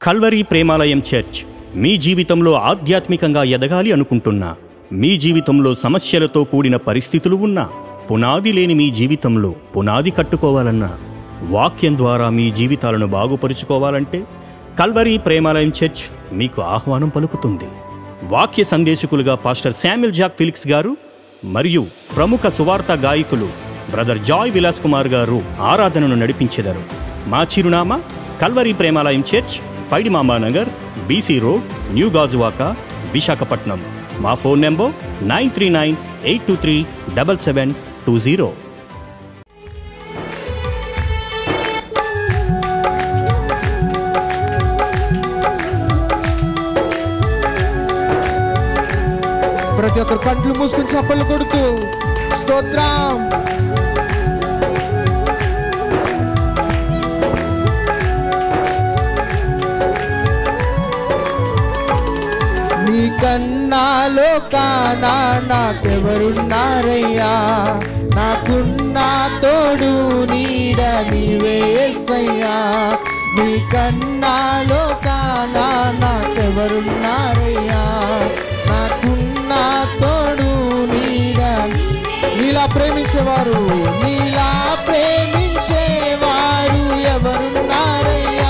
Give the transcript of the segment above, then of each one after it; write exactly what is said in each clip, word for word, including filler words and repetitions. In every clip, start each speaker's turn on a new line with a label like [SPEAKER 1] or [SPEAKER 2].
[SPEAKER 1] Calvary Premalayam church మీ జీవితంలో ఆధ్యాత్మికంగా ఎదగాలి అనుకుంటున్నా, మీ జీవితంలో సమస్యలతో కూడిన పరిస్థితులు ఉన్నా, పునాది లేని మీ జీవితంలో పునాది కట్టుకోవాలన్నా, వాక్యం ద్వారా మీ జీవితాలను బాగుపరుచుకోవాలంటే కల్వరీ ప్రేమాలయం చర్చ్ మీకు ఆహ్వానం పలుకుతుంది. వాక్య సందేశకులుగా పాస్టర్ శామ్యుల్ జాక్ ఫిలిక్స్ గారు మరియు ప్రముఖ సువార్త గాయకులు బ్రదర్ జాయ్ విలాస్ కుమార్ గారు ఆరాధనను నడిపించెదరు. మా చిరునామా Calvary Premalayam church, Paidimambanagar, BC road, new Gajuwaka, Visakhapatnam. మా phone number nine three nine eight two three double seven two zero.
[SPEAKER 2] ప్రతి ఒక్కరు కంట్లు మూసుకుని చప్పట్లు కొడుతూ స్తోత్రం. నీ కన్నాలో కానా నాకెవరున్నారయ్యా, నాకున్న తోడు నీడ నీవే యేసయ్యా. నీ కన్నాలో కానా నాకెవరున్నారయ్యా, నాకున్న తోడు నీడ. నీలా ప్రేమించేవారు నీలా ప్రేమించేవారు ఎవరున్నారయ్యా.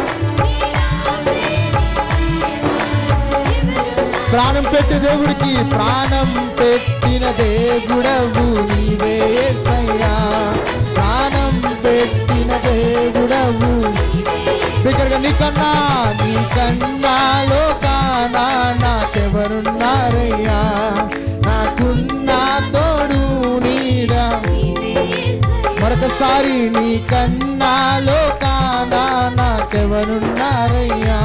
[SPEAKER 2] ప్రాణం పెట్టే దేవుడికి ప్రాణం పెట్టిన దేవుడవు నీవే యేసయ్యా. ప్రాణం పెట్టిన దేవుడవు బిగ్గరగా నీకన్నా నీకన్నాలో కానా నాకెవరున్నారయ్యా, నాకున్న తోడు నీడ. మరొకసారి నీకన్నాలో కానా నాకెవరున్నారయ్యా.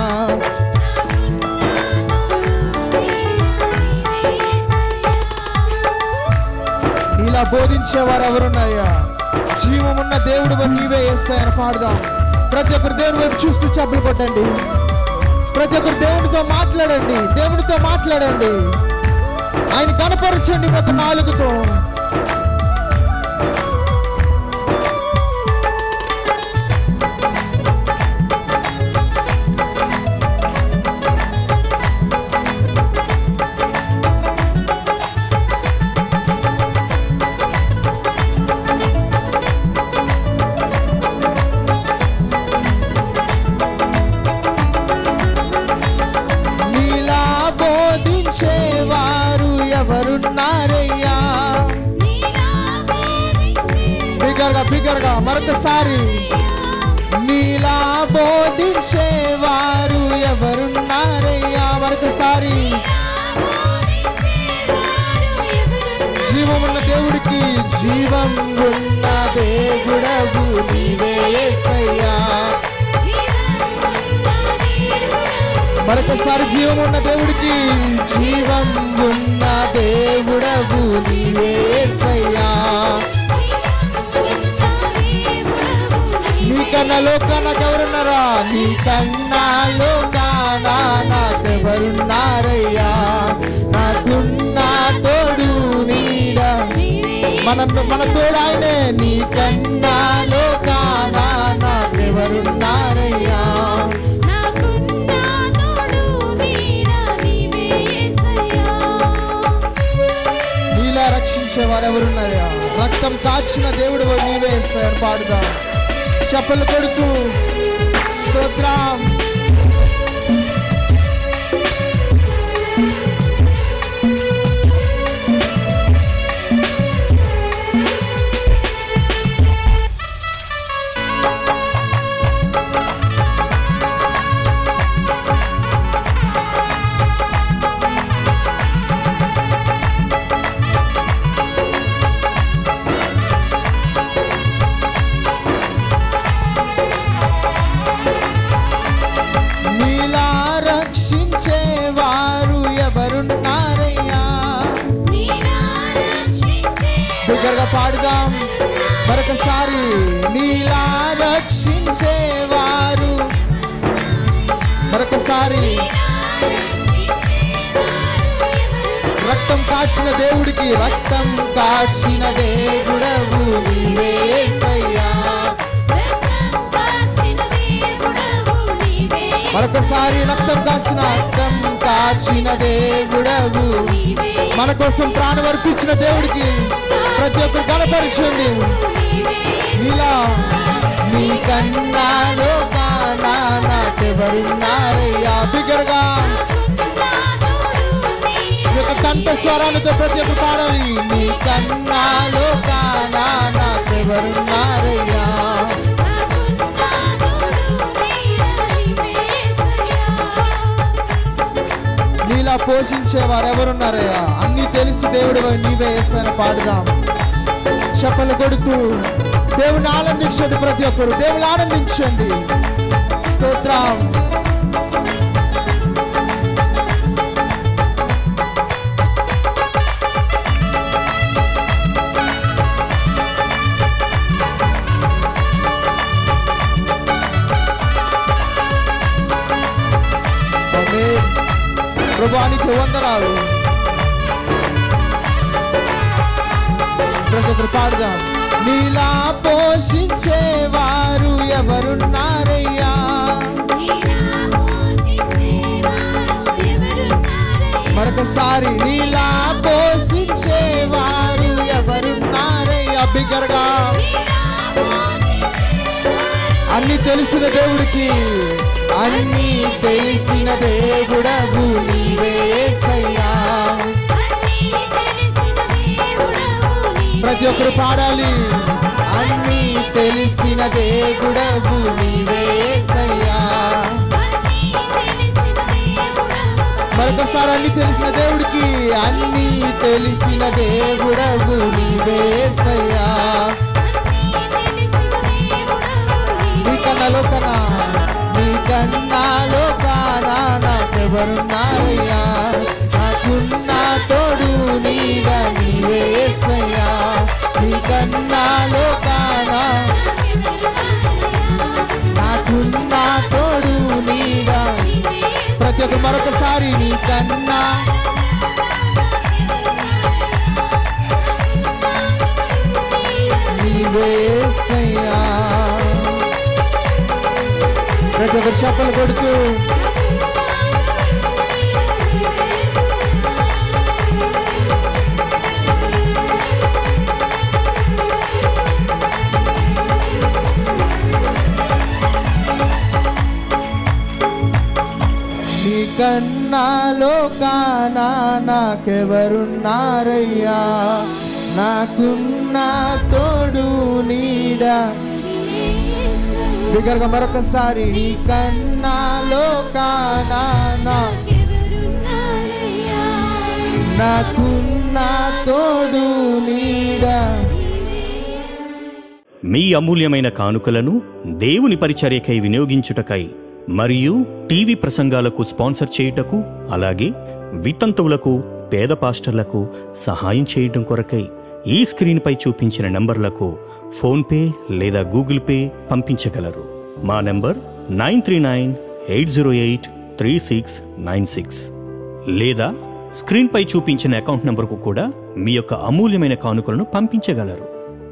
[SPEAKER 2] నీలా బోధించేవారు ఎవరున్నాయా, జీవమున్న దేవుడు నీవే యేసయ్యని పాడుదాం. ప్రతి ఒక్కరు దేవుని వైపు చూస్తూ చప్పట్లు కొట్టండి. ప్రతి ఒక్కరు దేవునితో మాట్లాడండి, దేవునితో మాట్లాడండి. ఆయన కనపరచండి ఒక నాలుగుతో. బిగ్గరగా మరొకసారి నీలా బోధించేవారు ఎవరున్నారయ్యా. మరొకసారి జీవమున్న దేవుడికి జీవం ఉన్న దేవుడవు నీవే యేసయ్యా. మరొకసారి జీవమున్న దేవుడికి జీవం ఉన్న దేవుడవు నీవే యేసయ్యా. నీకన్నా నాకెవరున్నారా, నీకన్నాలో కానా నాకెవరున్నారయ్యా, నాకున్న తోడు నీడ. మన మన తోడు ఆయనే. నీకన్నాలో కానా నాకెవరున్నారయ్యా. నీలా రక్షించేవారు ఎవరున్నారా, రక్తం కాచిన దేవుడు నీవే యేసయ్యని పాడుదాం. చప్పట్లు కొడుతూ స్తోత్రం. పాడుదాం మరొకసారి. నీలా రక్షించేవారు, మరొకసారి రక్తం కాచిన దేవుడికి రక్తం కాచిన దేవుడవు నీవే యేసయ్యా. మరొకసారి రక్తం కాచిన రక్తం కాచిన దేవుడవు, మన కోసం ప్రాణం అర్పించిన దేవుడికి ప్రతి ఒక్కరు కనపరచండి. ఇలా నీ కన్నాలో కానా నాకెవరున్నారయ్యా. బిగ్గరగా కంఠ స్వరాలతో ప్రతి ఒక్కరు పాడాలి. నీ కన్నాలో కానా నాకెవరున్నారయ్యా. నీలా పోషించే వారు ఎవరున్నారయ్యా. అన్ని తెలుసు దేవుడు నీవే యేసయ్యా పాడుదాం. చప్పలు కొడుతూ దేవుని ఆనందించండి. ప్రతి ఒక్కరు దేవుని ఆనందించండి. స్తోత్రం. ప్రభువానికి వందనాలు. ప్రతి ఒక్కరు పాడుదాం. నీలా పోషించేవారు ఎవరున్నారయ్యా. మరొకసారి నీలా పోషించేవారు ఎవరున్నారయ్యా. బిగ్గరగా అన్ని తెలిసిన దేవుడికి, అన్ని తెలిసిన దేవుడవు నీవే యేసయ్యా. ప్రతి ఒక్కరు పాడాలి. అన్ని తెలిసిన దేవుడవు నీవే యేసయ్యా. మరొకసారి అన్ని తెలిసిన దేవుడికి, అన్ని తెలిసిన దేవుడవు నీవే యేసయ్యా. నీ కన్నాలో కన్నా నీ కన్నాలో కానా నాకెవరున్నారయ్యా. నాకున్న తోడు నీగా నీవే యేసయ్యా. నీ కన్నాలో కానా నాకున్న తోడు నీగా. ప్రతి ఒక్క మరొకసారి నీ కన్నా నీవే యేసయ్యా. ప్రతి ఒక్కరు చప్పలు కొడుతూ నీ కన్నాలో కానా నాకెవరున్నారయ్యా. నాకున్న తోడు నీడా. బిగ్గరగా మరొకసారి నీ కన్నాలో కానా నాకున్న తోడు నీడా.
[SPEAKER 1] మీ అమూల్యమైన కానుకలను దేవుని పరిచర్యకై వినియోగించుటకై మరియు టీవీ ప్రసంగాలకు స్పాన్సర్ చేయుటకు, అలాగే వితంతువులకు, పేద పాస్టర్లకు సహాయం చేయటం కొరకై ఈ స్క్రీన్పై చూపించిన నంబర్లకు ఫోన్పే లేదా గూగుల్ పే పంపించగలరు. మా నంబర్ nine three nine eight zero eight three six nine six లేదా స్క్రీన్పై చూపించిన అకౌంట్ నంబర్కు కూడా మీ యొక్క అమూల్యమైన కానుకలను పంపించగలరు.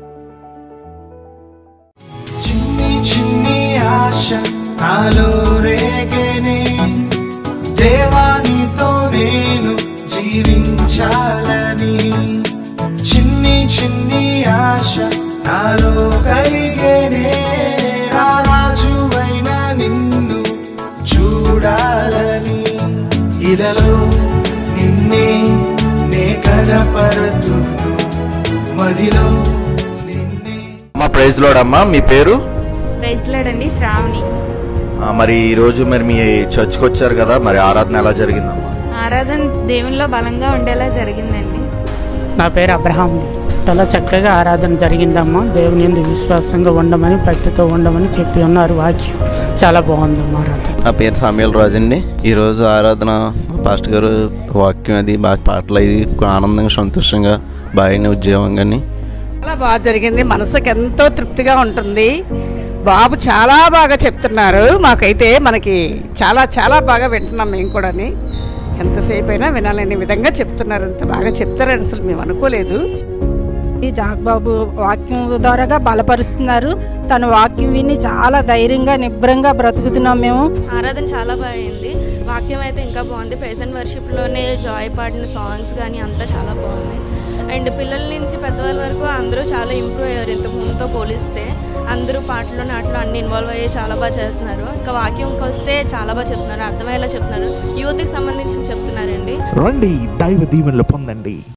[SPEAKER 3] చిన్ని చిన్ని ఆశ నాలో రేగేనే, దేవానితో నేను జీవించాలని. చిన్ని చిన్ని ఆశ నాలో కలిగేనే, రాజువైన నిన్ను చూడాలని. ఇలలో నిన్నే నే కనపరుతూ మదిలో నిన్నే.
[SPEAKER 4] అమ్మా ప్రైజ్ లార్డ్ అమ్మా, మీ పేరు?
[SPEAKER 5] ప్రైజ్ లార్డ్ అండి, శ్రావణి.
[SPEAKER 4] మరి ఈ రోజు మరి మీ చర్చ్కి వచ్చారు కదా, మరి ఆరాధన ఎలా జరిగిందమ్మా?
[SPEAKER 5] ఆరాధన దేవునిలో బలంగా ఉండేలా జరిగిందండి.
[SPEAKER 6] నా పేరు అబ్రహాం. చాలా చక్కగా ఆరాధన జరిగిందమ్మా. దేవుని యందు విశ్వాసంగా ఉండమని, భక్తితో ఉండమని చెప్పి ఉన్నారు వాక్యం. చాలా బాగుందమ్మా ఆరాధన.
[SPEAKER 7] నా పేరు సామ్యుల్ రాజు అండి. ఈరోజు ఆరాధన పాస్టర్ గారు వాక్యం అది బాగా, పాటలు అది ఆనందంగా సంతోషంగా బాగా ఉద్యోగంగా
[SPEAKER 8] చాలా బాగా జరిగింది. మనసుకు ఎంతో తృప్తిగా ఉంటుంది. బాబు చాలా బాగా చెప్తున్నారు. మాకైతే మనకి చాలా చాలా బాగా వింటున్నాం మేము కూడా. ఎంతసేపు అయినా వినాలనే విధంగా చెప్తున్నారు. అంత బాగా చెప్తారని అసలు మేము అనుకోలేదు.
[SPEAKER 9] జాగ్బాబు వాక్యం ద్వారాగా బలపరుస్తున్నారు. తన వాక్యం విని చాలా ధైర్యంగా నిబ్రంగా బ్రతుకుతున్నాం మేము.
[SPEAKER 5] ఆరాధన చాలా బాగుంది. వాక్యం అయితే ఇంకా బాగుంది. ప్రెజెంట్ వర్షిప్లోనే జాయ్ పాడిన సాంగ్స్ కానీ అంతా చాలా బాగుంది. అండ్ పిల్లల నుంచి పెద్దవాళ్ళ వరకు అందరూ చాలా ఇంప్రూవ్ అయ్యారు. ఇంత ముందుతో పోలిస్తే అందరూ పాటలు నాటలు అన్ని ఇన్వాల్వ్ అయ్యి చాలా బాగా చేస్తున్నారు. ఇంకా వాక్యంకి వస్తే చాలా బాగా చెప్తున్నారు, అర్థమయ్యేలా చెప్తున్నారు. యూత్కి సంబంధించి చెప్తున్నారండి.
[SPEAKER 10] రండి, దైవ దీవెనలు పొందండి.